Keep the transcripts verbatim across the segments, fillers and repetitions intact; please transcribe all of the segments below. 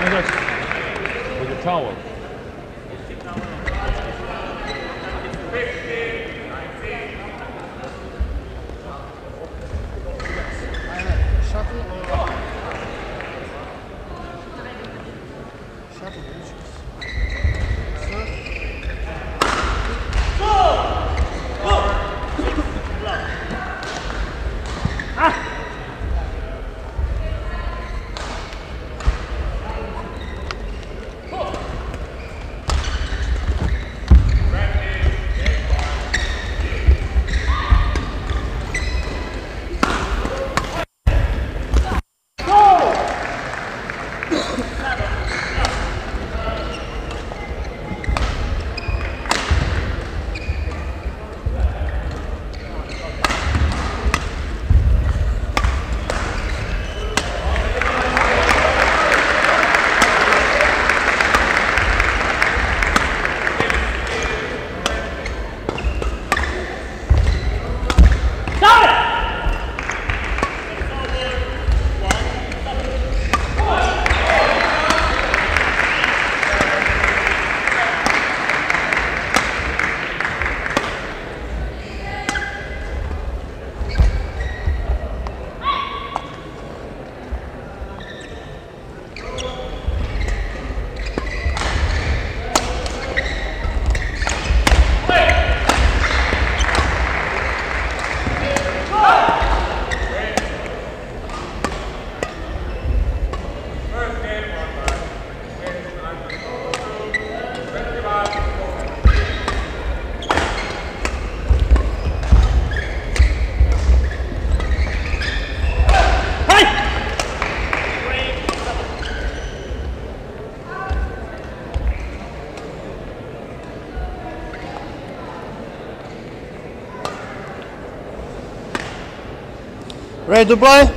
With your towel. Ready to play?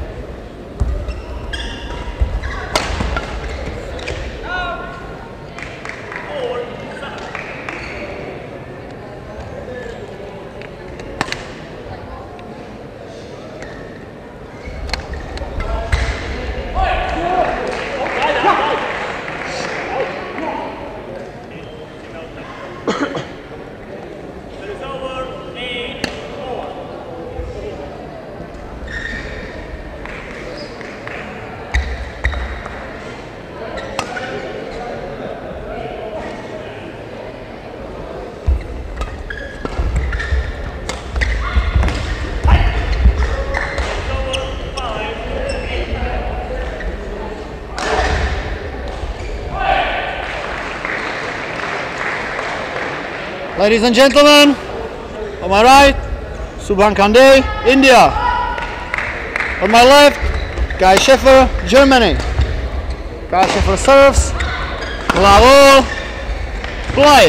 Ladies and gentlemen, on my right, Subhankar Dey, India. On my left, Guy Schaefer, Germany. Guy Schaefer serves, bravo, play.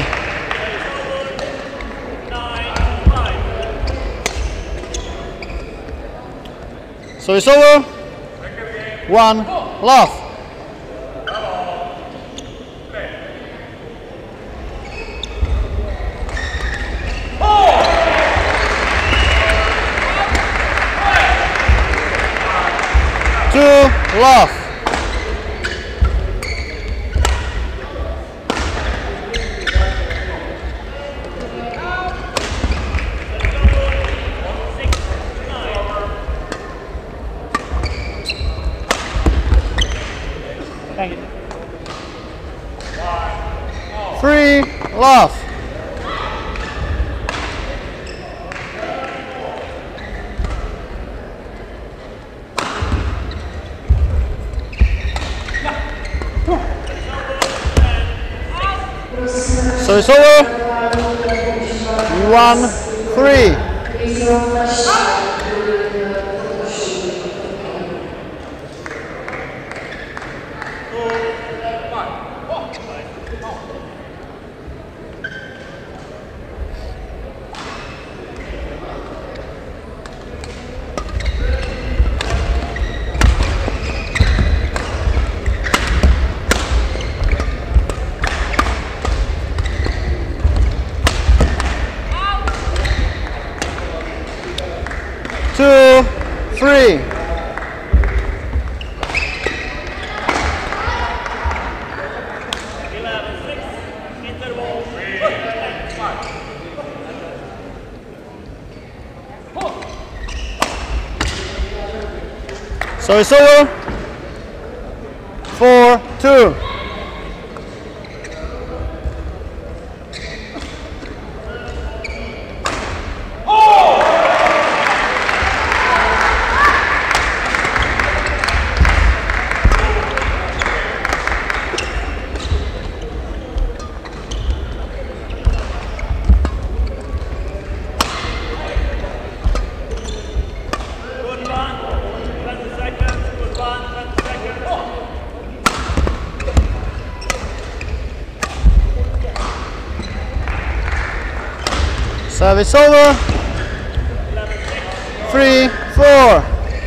So it's over, one, love. Two, love. Thank you. Three, love. So it's over. One, three. So it's over. Four, two. Service over. Three, four.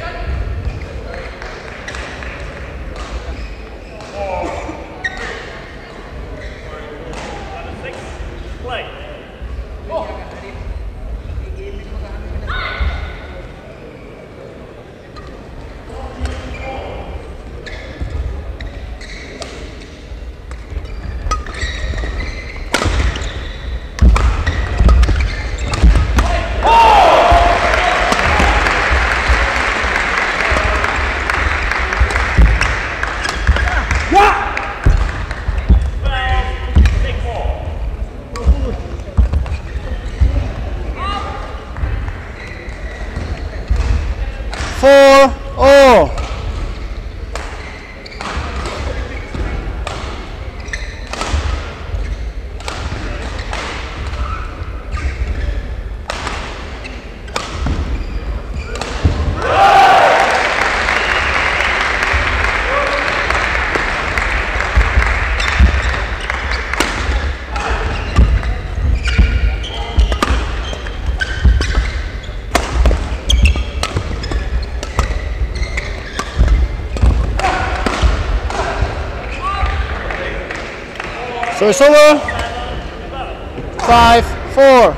Four, oh. So it's over. Five, four.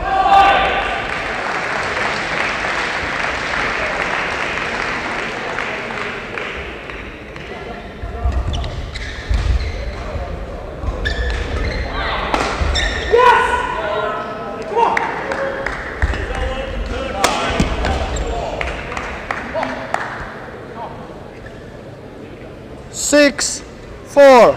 Six, four.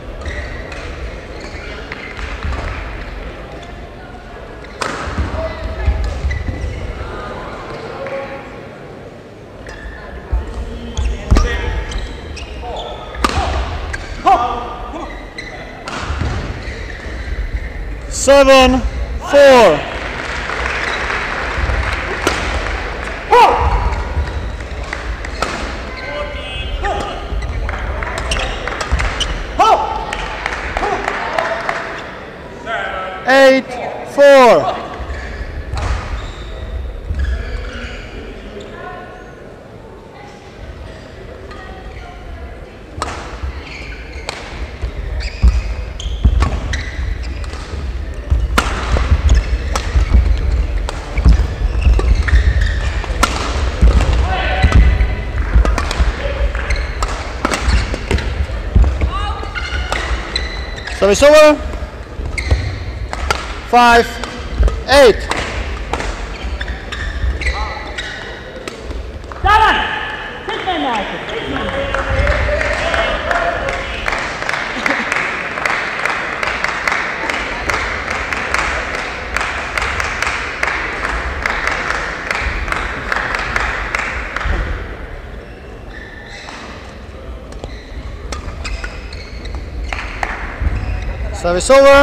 Seven, four. Eight, four. Service over. Five, eight. Service over.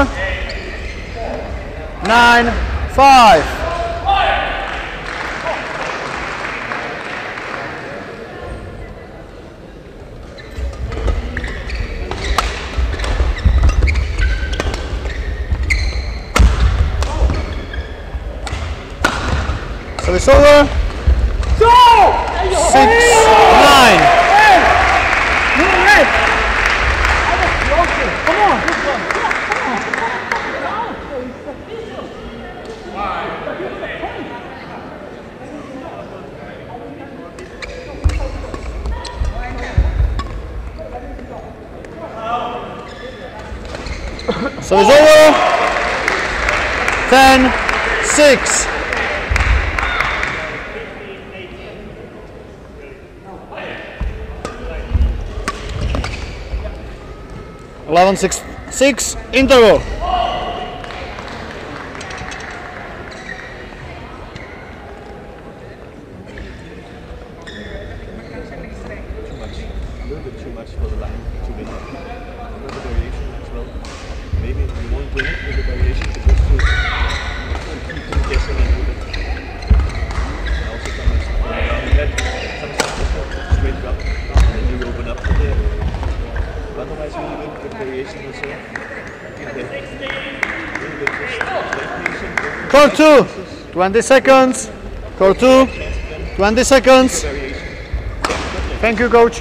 Nine, five. Service over. Six, nine. So it's over. Ten, six. eleven six six interval. A little bit too much for the line to win. With the variation as well. Maybe you won't win it with the variation, but just to, to keep them guessing a little bit. And also some let some stuff straight drop, and then you open up from there. Otherwise you will win with variation as well. Okay. A little bit just stay patient. Core two, twenty seconds. Core two, twenty seconds. Thank you, coach.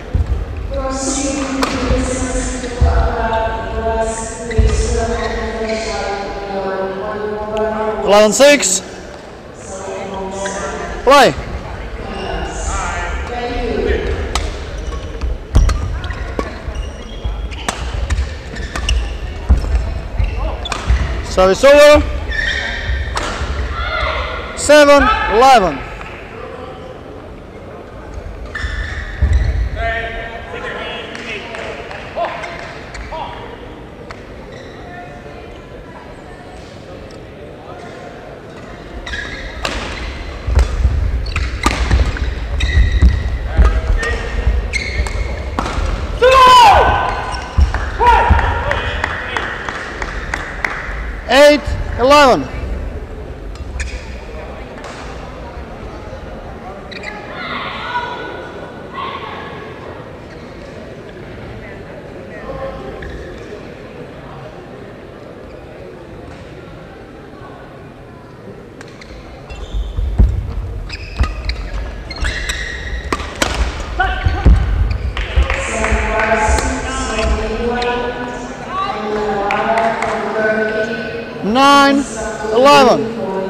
eleven six. Play. Service over. seven eleven. eight eleven. nine eleven.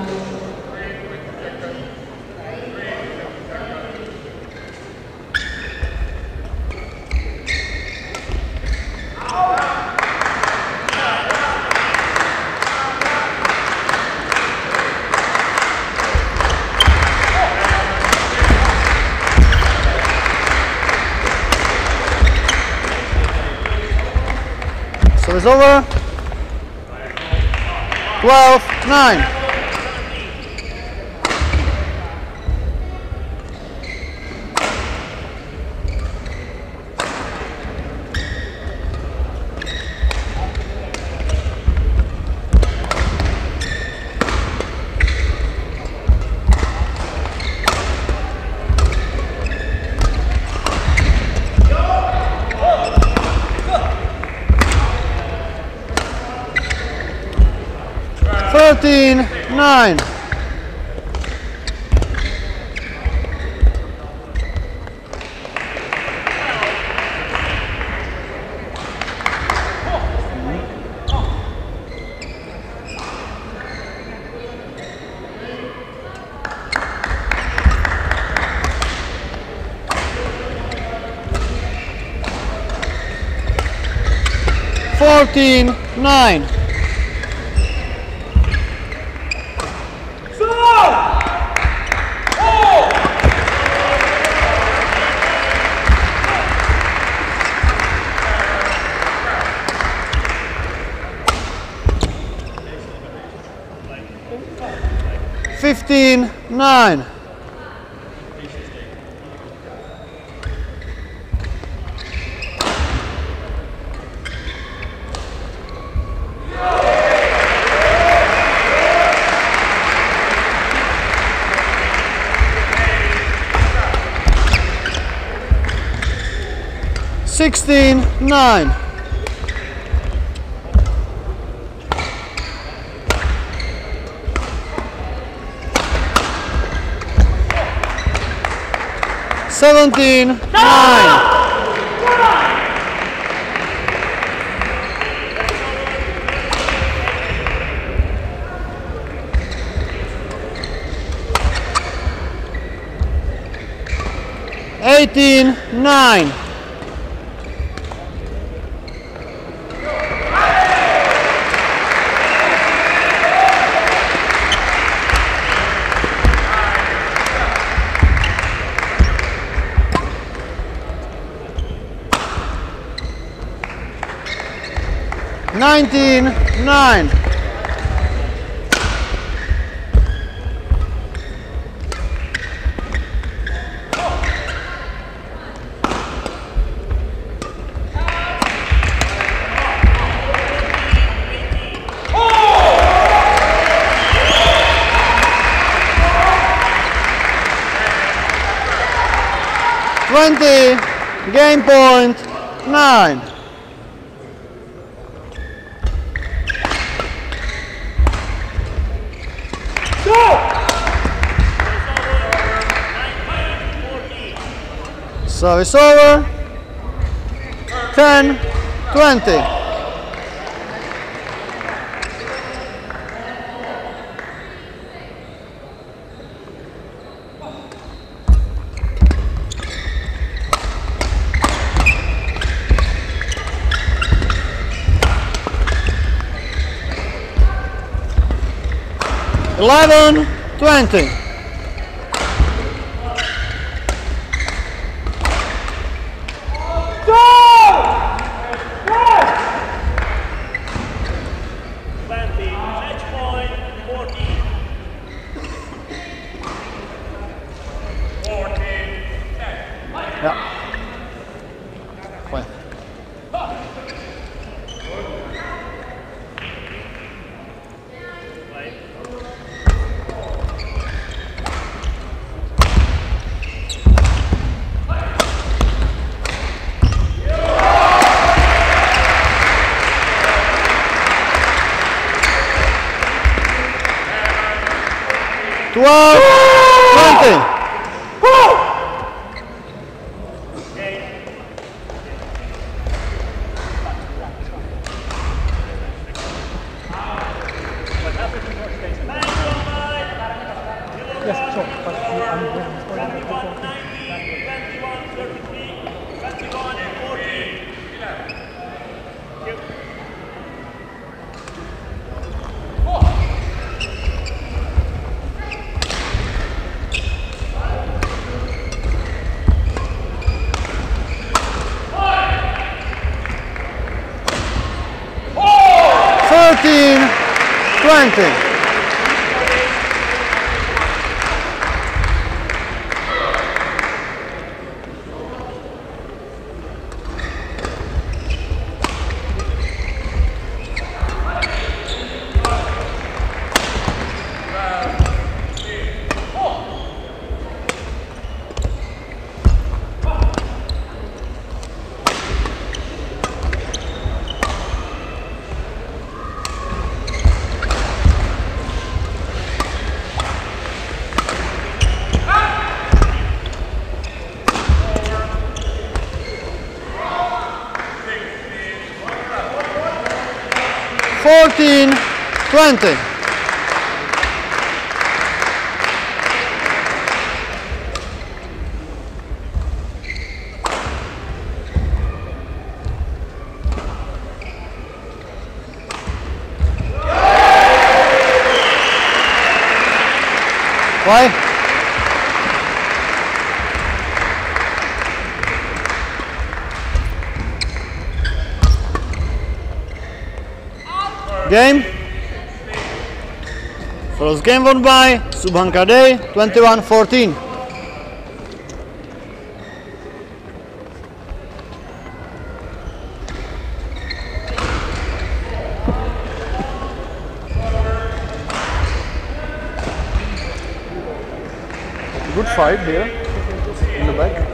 So it's over. twelve nine. thirteen nine. fourteen nine. fifteen nine. sixteen nine. seventeen nine. eighteen nine. nineteen nine. twenty, game point, nine. Service over, ten twenty. eleven twenty. twelve twenty. thirteen twenty. fourteen twenty. Why? Game. First game won by Subhankar Dey, twenty-one fourteen. Good fight there in the back.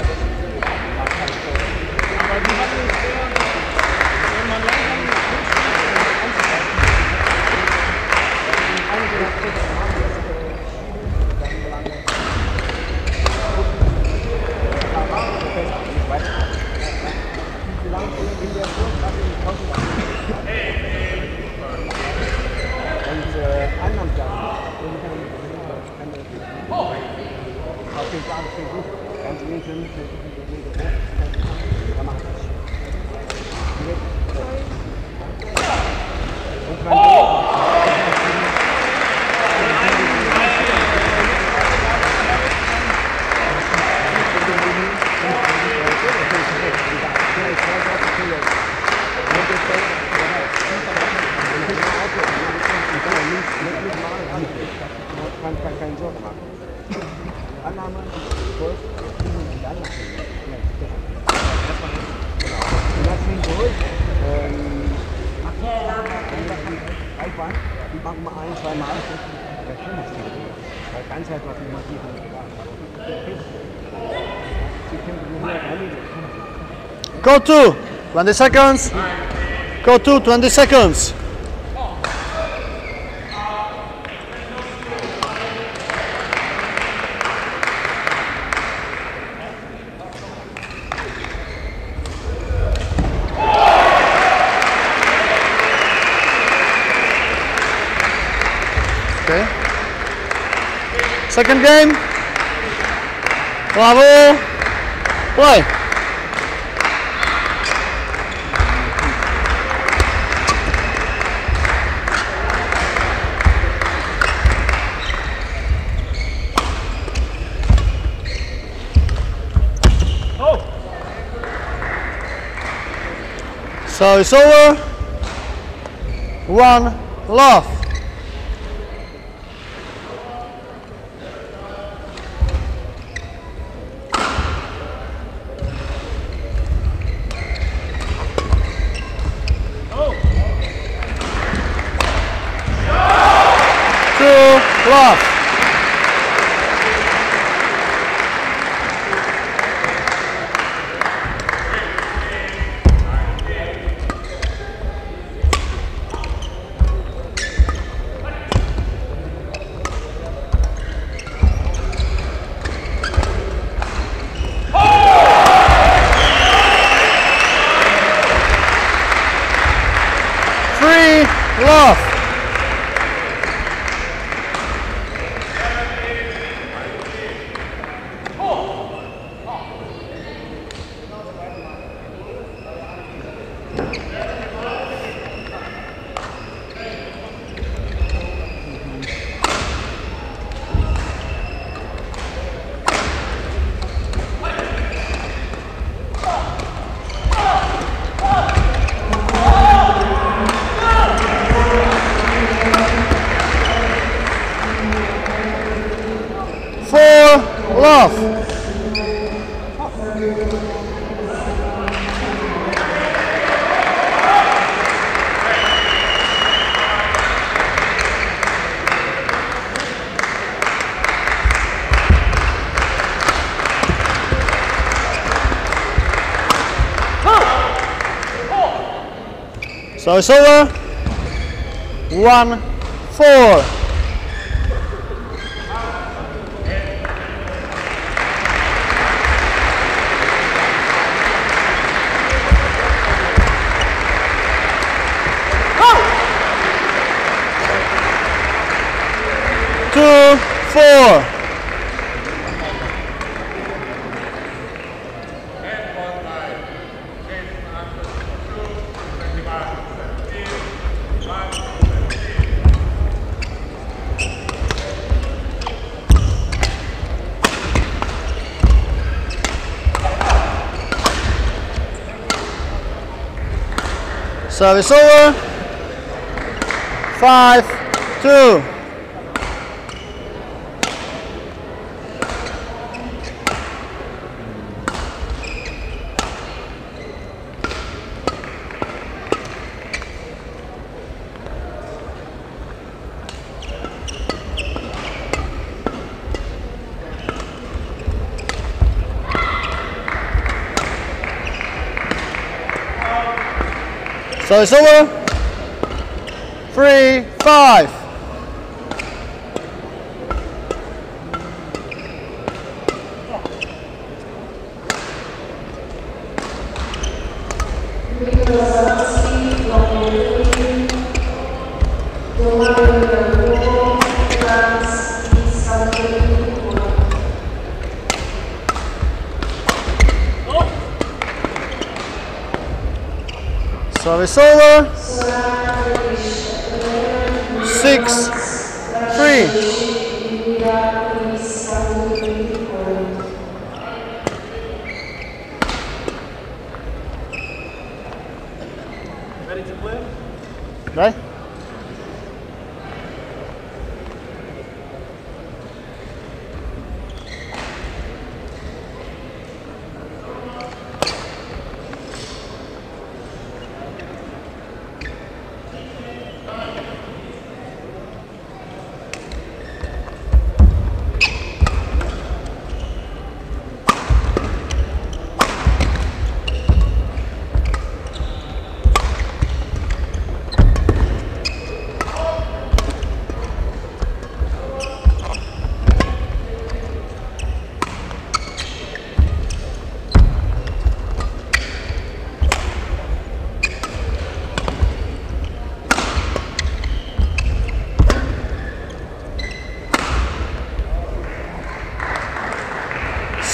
var meget perfektionistisk. Og grænser var for mig, de Go two, twenty seconds. Go two, twenty seconds. Okay. Second game. Bravo. Play. So it's over. One love. Two love. Three love. Four love. So it's over. One, four. Two, four. Service over. Five, two. So it's over. Three, five. So it's over. Six, three. Ready to play? Right?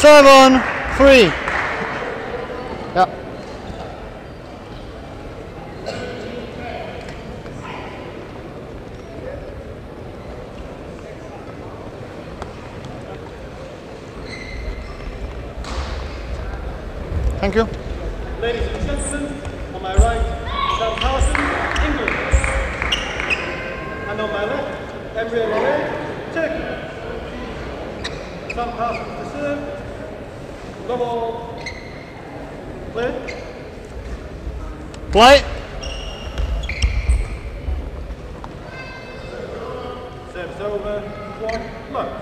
seven, three. Yeah. Thank you. Ladies and gentlemen, on my right, Subhankar Dey, England. And on my left, L I Czech. Some passes to serve. No ball. Play. Play. Serves over. One. Low.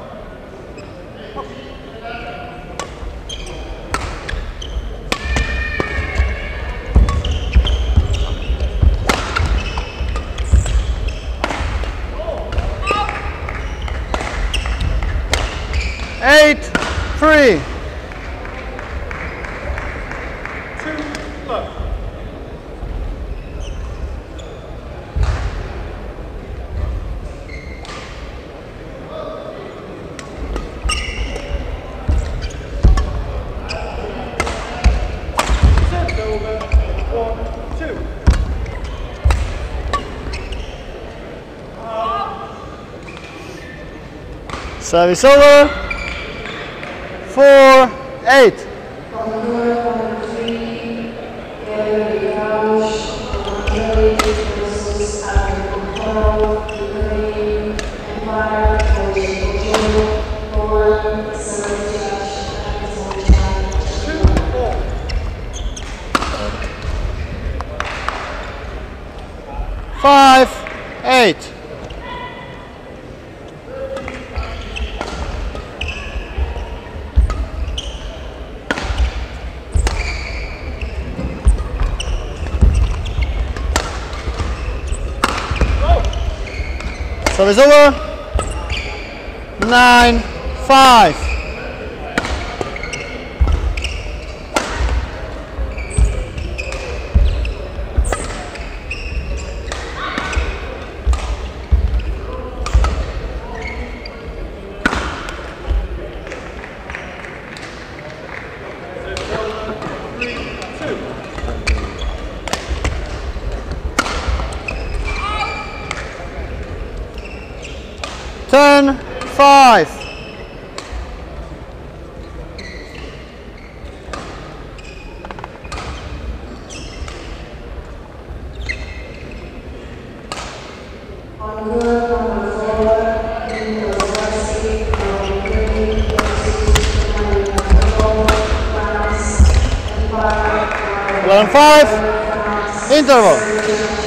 Eight, three. Two. Low. Serves over. One. Two. Service over. Four, eight. Five, eight. Service over. Nine, five. Ten, five. Eleven, five. Interval.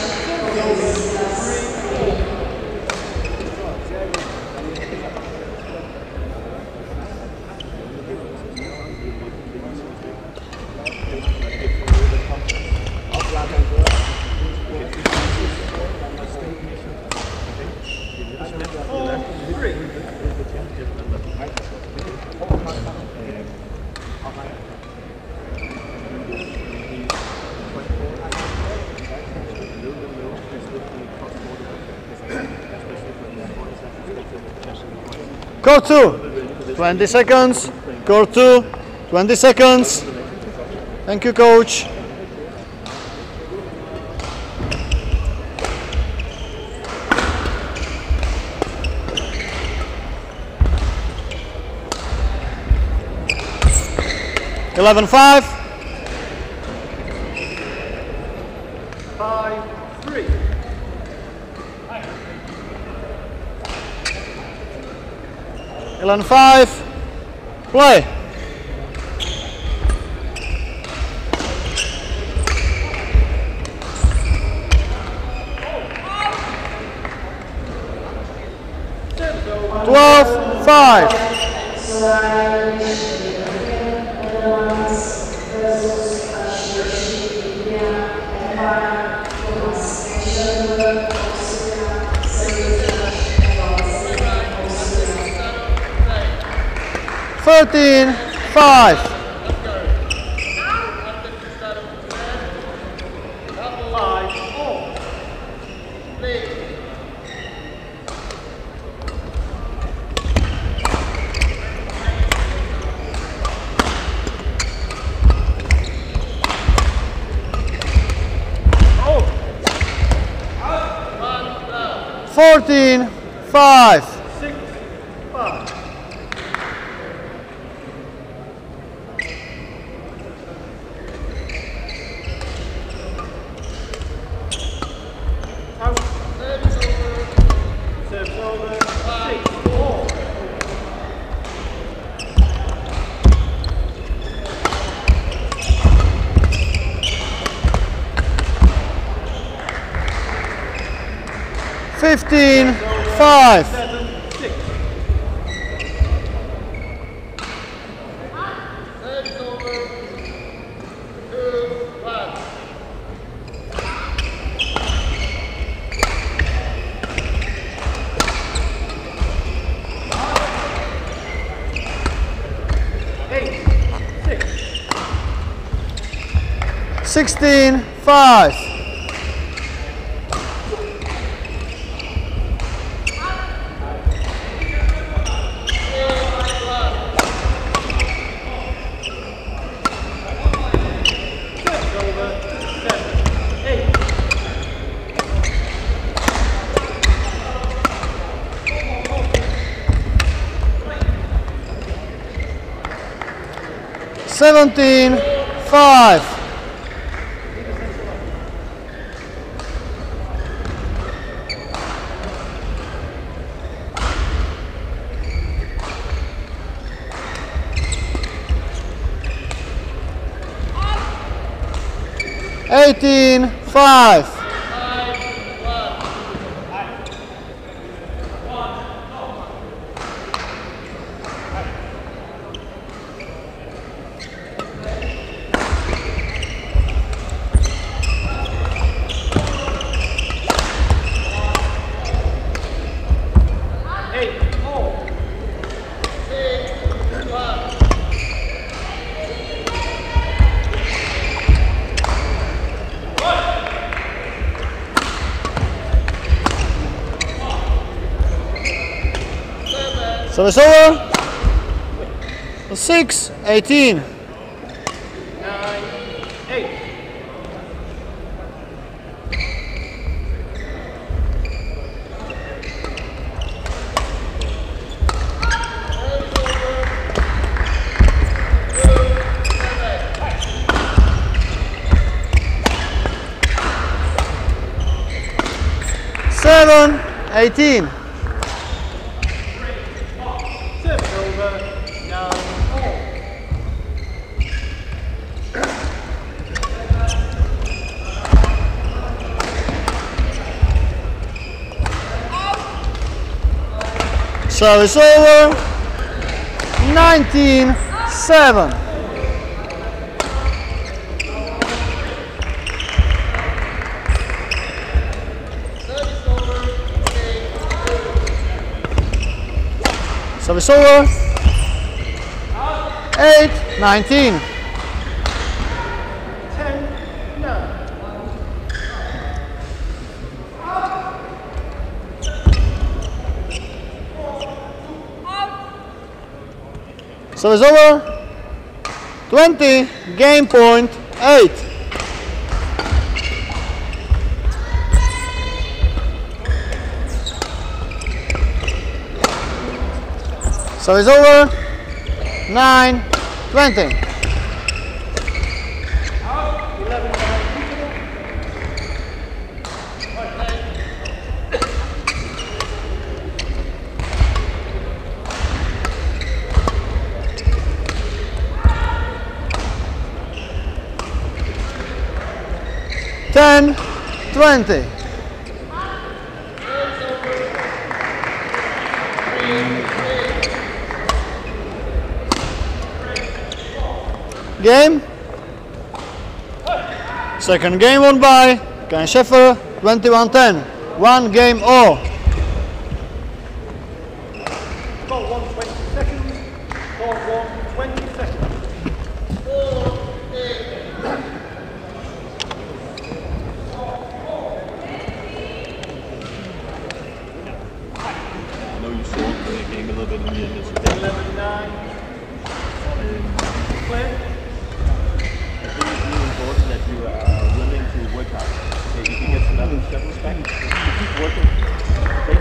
Court two, twenty seconds. Court two, twenty seconds. Thank you, coach. Eleven, five. Five, three. Eleven, five. Play. Twelve, five. Thirteen, five. Five, four. fourteen five. Six, five. Out. Serves over. Six, four. fifteen five. Seven, six. Eight, six. sixteen five. Serves over. Seven, eight. seventeen five. eighteen five. Eight, four. Service over. six eighteen. Nine, eight. seven eighteen. Serves over. Nine, four. Service over. nineteen seven. Service over. eight nineteen. Ten, nine. Service over. twenty. Game point. eight. Service over. nine twenty. Eleven, nine. ten twenty. Game. Second game won by Schaefer, twenty-one ten. One game all. Got one twenty seconds. Got one twenty seconds. I know you saw the game a little bit in the end. It's Eleven, nine. Play. I think it's really important that you are willing to work hard. Okay, if you get another seven back, you keep working. Okay?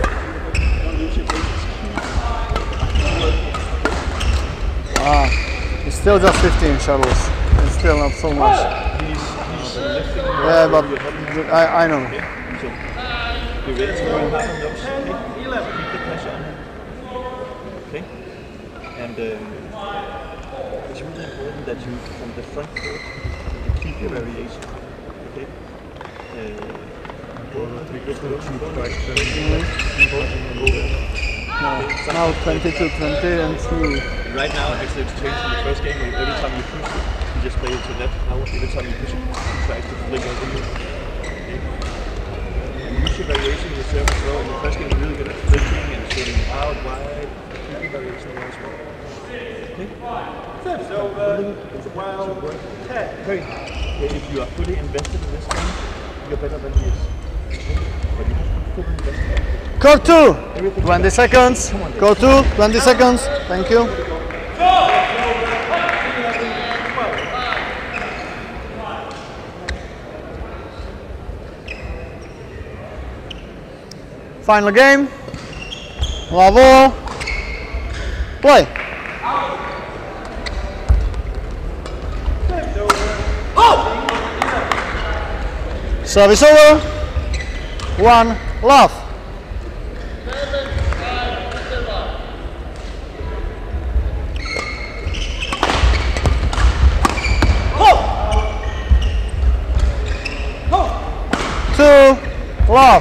Still just fifteen shuttles. It's still not so much. He's, he's lifting more. Yeah, but I, I know. Okay, so you're ready to go hard on those. Okay, keep the pressure on him. Okay, and um, it's really important that you, from the front court, you keep your variation. Okay. Uh, Now twenty-two twenty and two. Right now, actually, it's changed in the first game. Where every time you push it, you just play it to net. Now, every time you push it, you try to flick over you. Okay. And use your variation in the serve as well. In the first game, you're really good at flicking and shooting out wide. Keep your variation there as well. Okay. Service over. twelve ten. Great. Okay, if you are fully invested in this game, you're better than he is. Okay. But you have to be fully invested. Court two, twenty seconds. Court two, twenty seconds. Thank you. Final game. Bravo. Play. Service over. One love. Two love.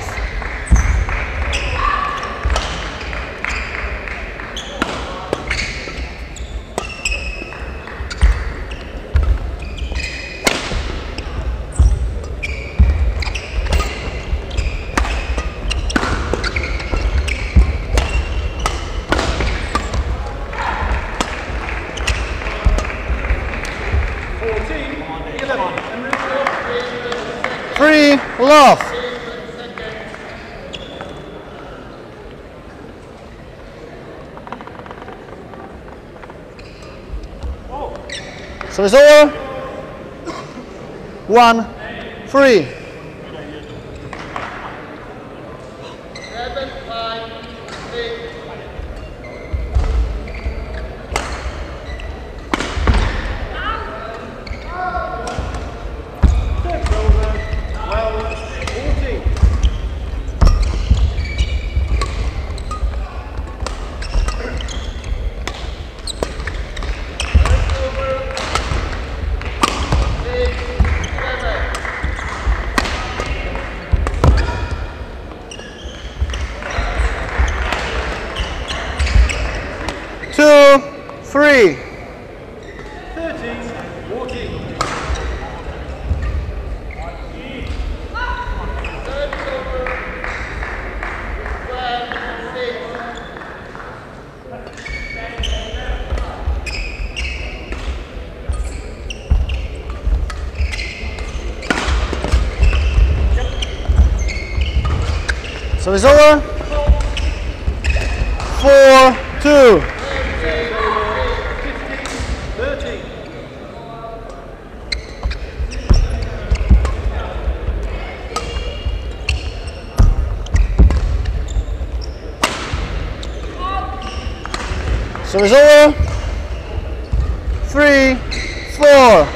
Three love. So it's over. One, three. Seven, five, six. Two, three. thirteen fourteen. So it's over. Four, two. thirteen. So it's over. Three, four.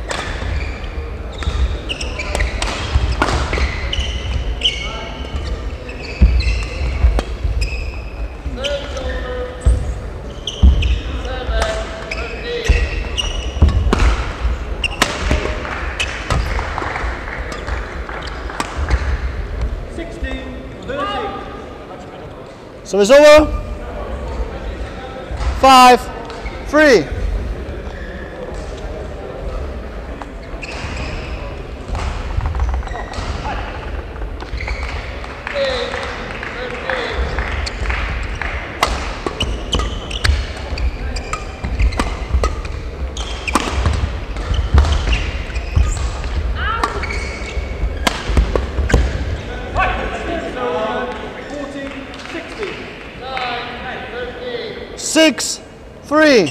So it's over. Five, three. Six, three.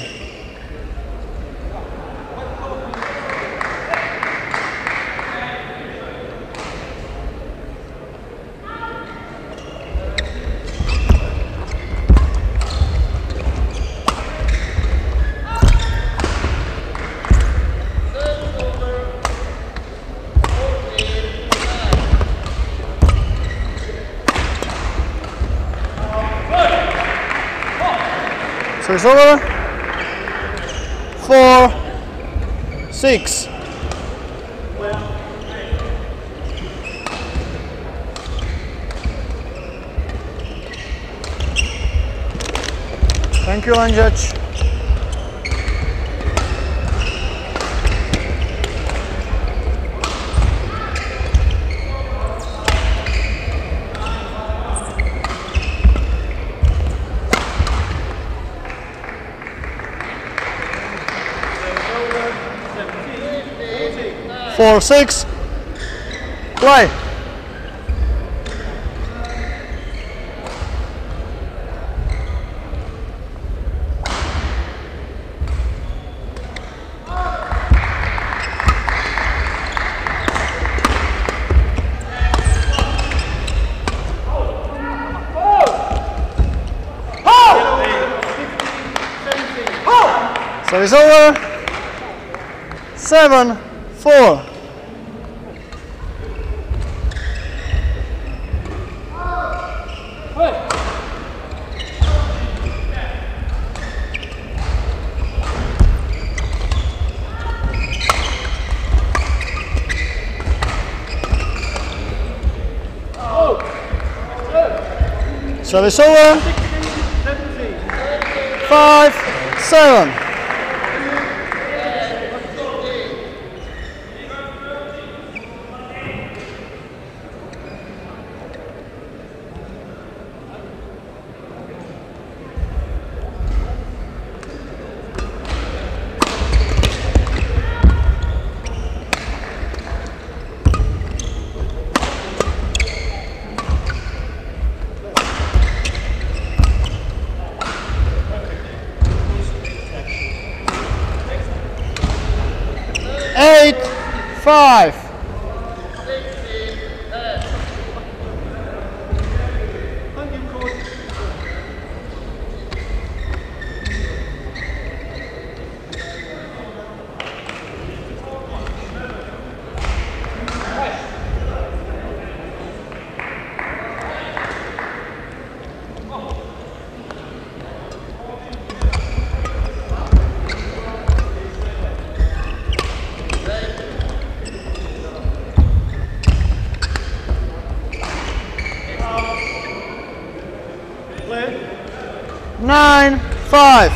Service over. Four, six. Thank you, line judge. Four, six. Play. So it's over. Seven, four. Service over. Five, seven. Eight, five. Nine, five.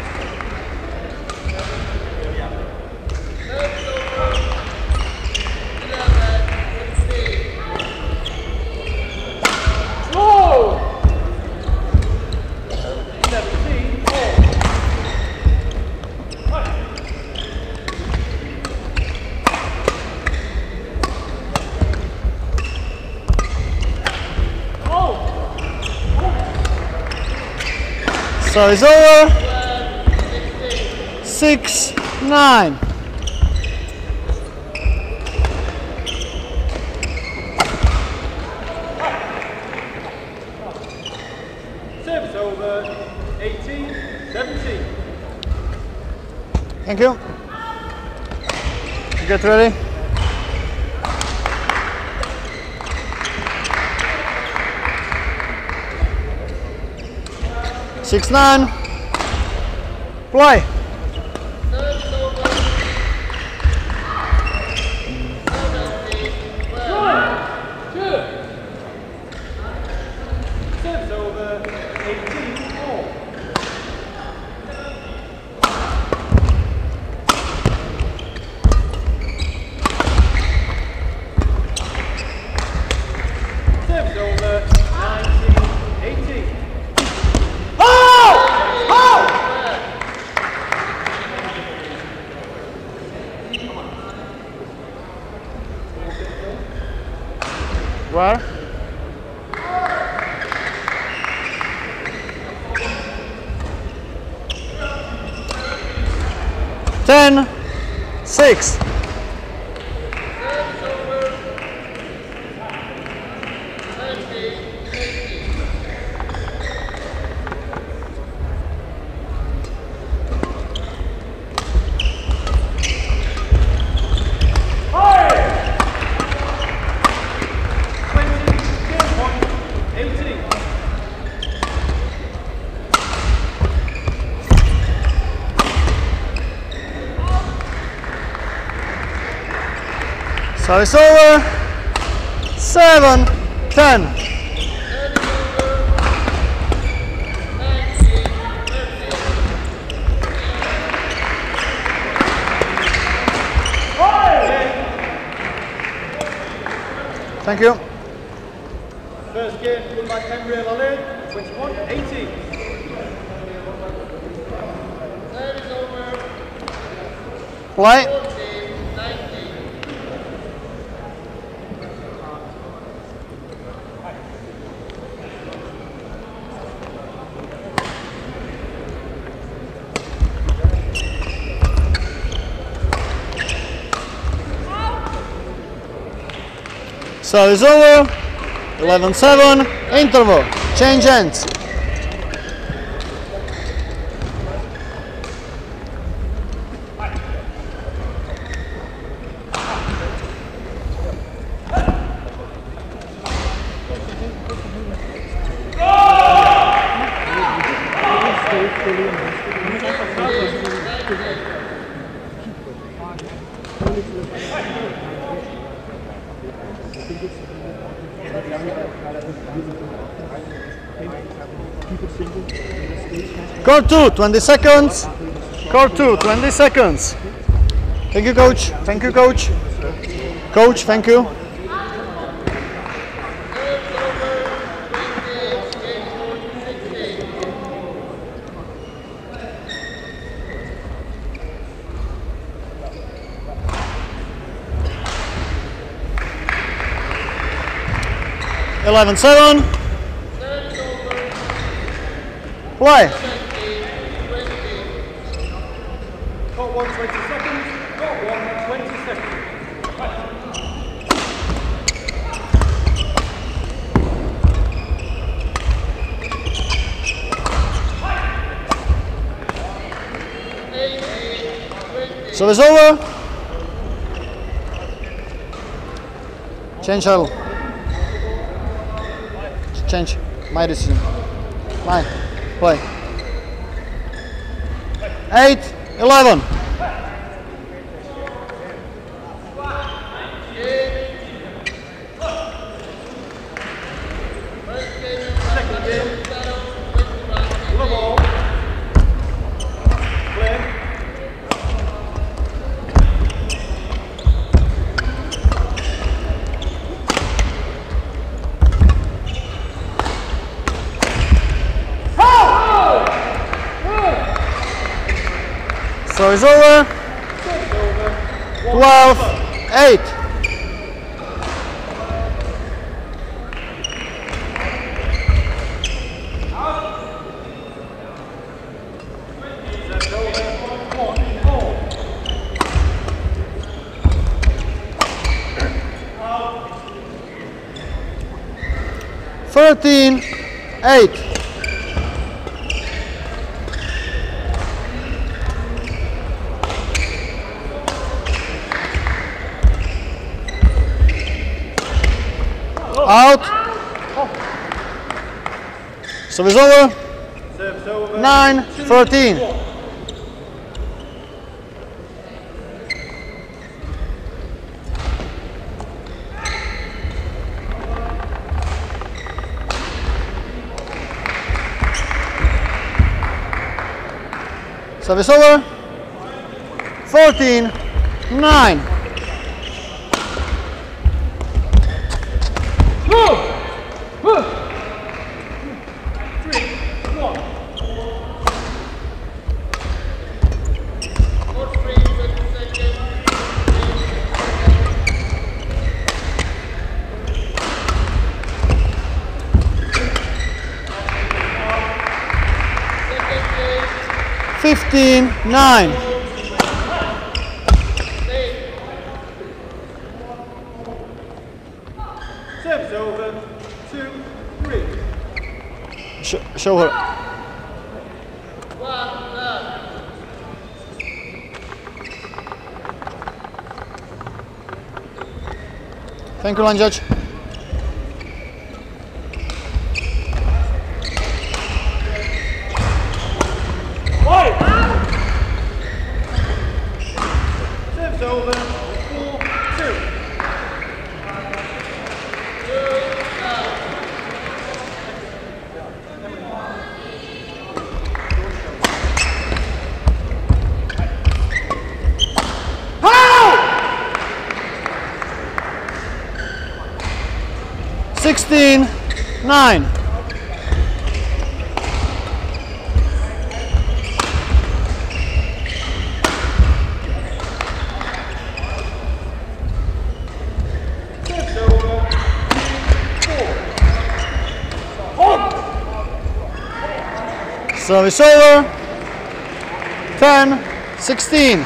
So it's over. Six, nine. Service over. eighteen, seventeen. Thank you. Get ready. Six, nine. Play. Service over. eighteen, four. Service over. nineteen, eighteen. Where? Ten, six. Service over. Seven, ten. Thank you. First game won by Pembrey L I, twenty-one eighteen. Play. So it's over. eleven seven. Interval. Change ends. Court two, twenty seconds. Court two, twenty seconds. Thank you, coach. Thank you, coach. Coach, thank you. eleven seven. Play. Got one twenty seconds. Got one twenty seconds. So it's over. Change shuttle. Change. My decision. Mine. Play. Eight, eleven. Second game. Level. Play. So it's over. twelve, eight. thirteen, eight. Out. So it's over. Serves over. Nine, thirteen. Service over. fourteen, nine. fifteen, nine. Serves over. Two, three. Sh show her. Thank you, line judge. Serves over. Four, two. sixteen nine. Service over. ten sixteen.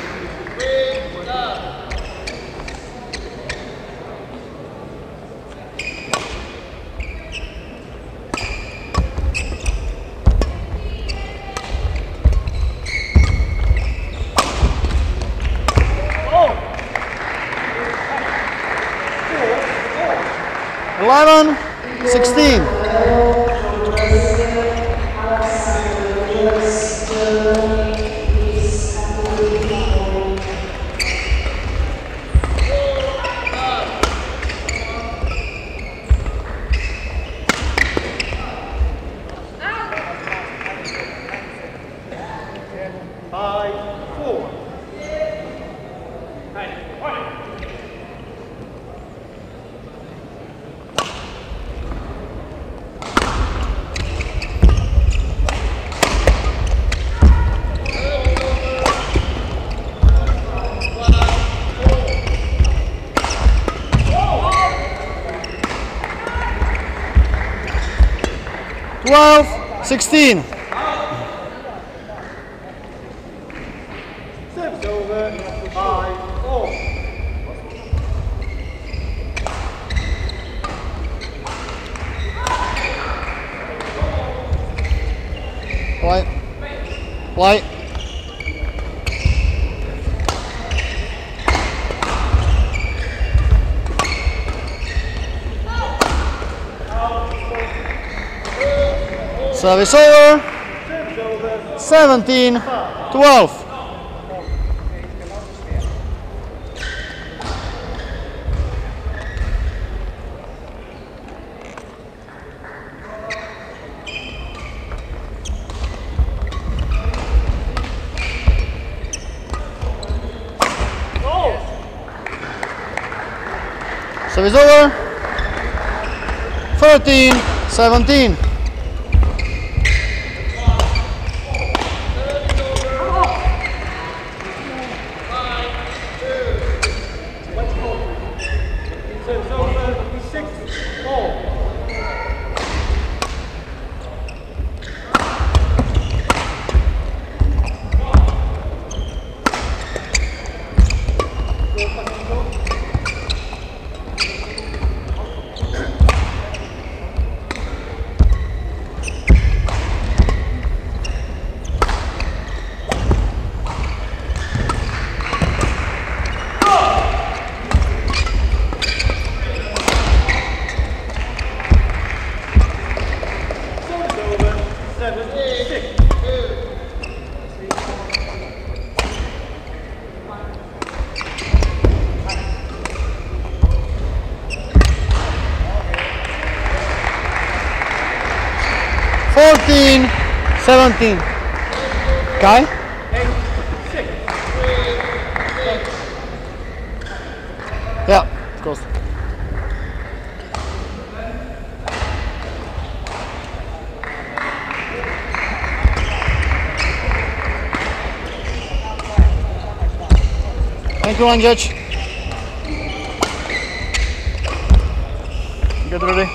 eleven sixteen. twelve sixteen. Service over. Five four. Play. Play. Service over. seventeen twelve. Service over. thirteen seventeen. Service over. Six four. fourteen seventeen. Kai? Eight six. Yeah, of course. Thank you, Anjaj. Get ready.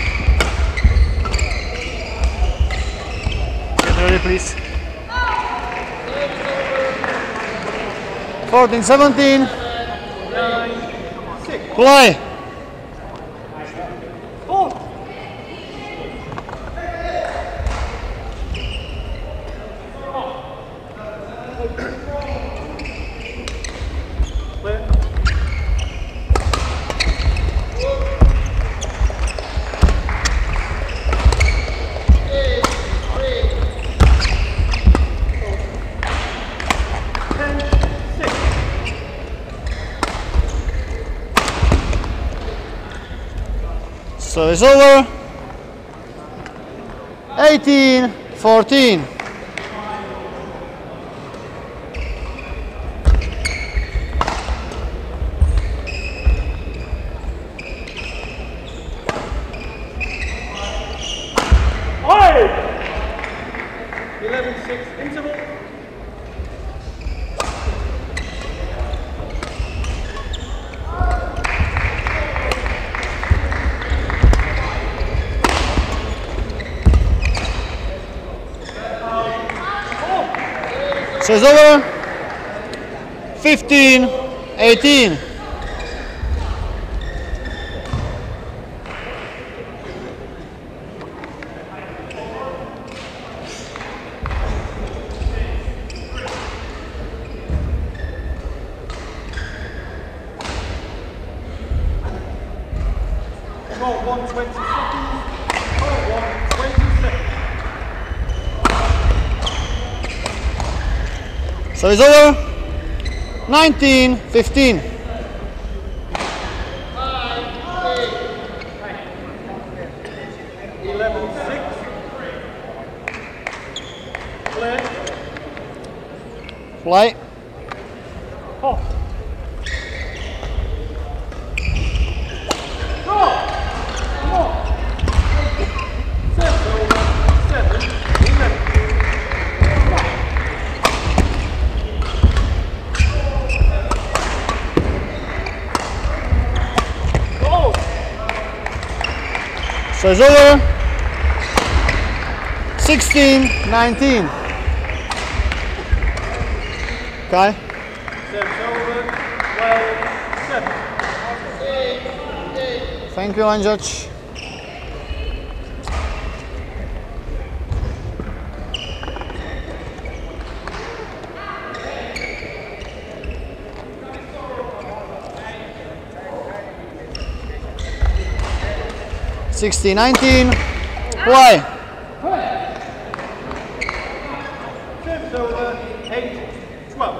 Get ready, please. fourteen seventeen. Nine six. Play. Four. Clear. So it's over. eighteen fourteen. So it's over. fifteen eighteen. Got one twenty seconds. Got one twenty seconds. So it's over. nineteen fifteen. eleven six. Play. Play. Oh. So it's over. sixteen nineteen. Okay. Service over. twelve seven. Thank you, line judge. sixteen nineteen. Play. Service over. eight twelve.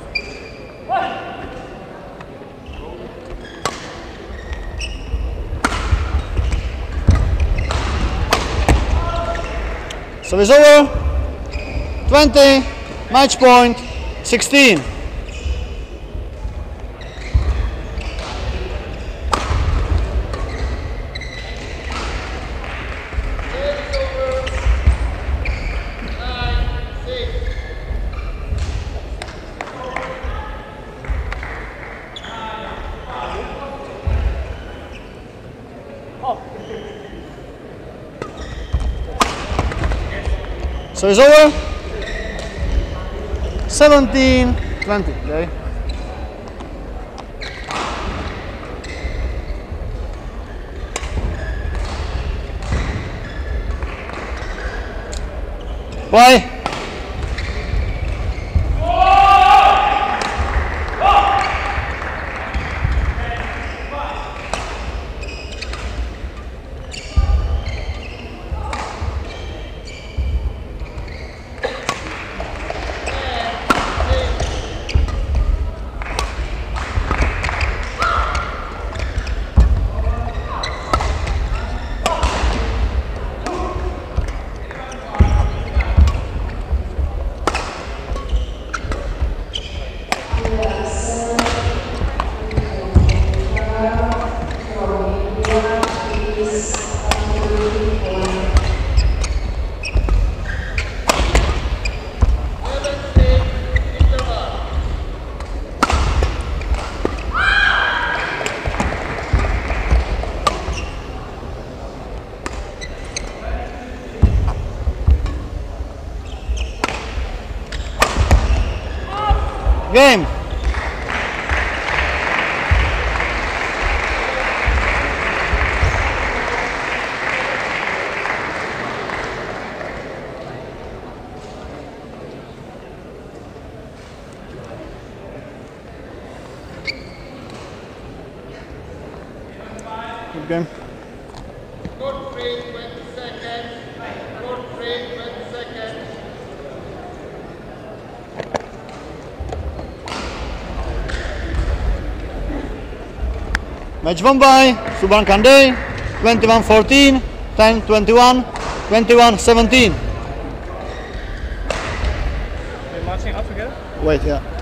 So it's over. twenty. Match point. sixteen. So it's over. seventeen twenty. Okay. Play. Game. Good game. Good free, twenty seconds. Good free, twenty seconds. Match won by Subhankar Dey, twenty-one fourteen, ten twenty-one, twenty-one seventeen. Are you matching up together? Wait, yeah.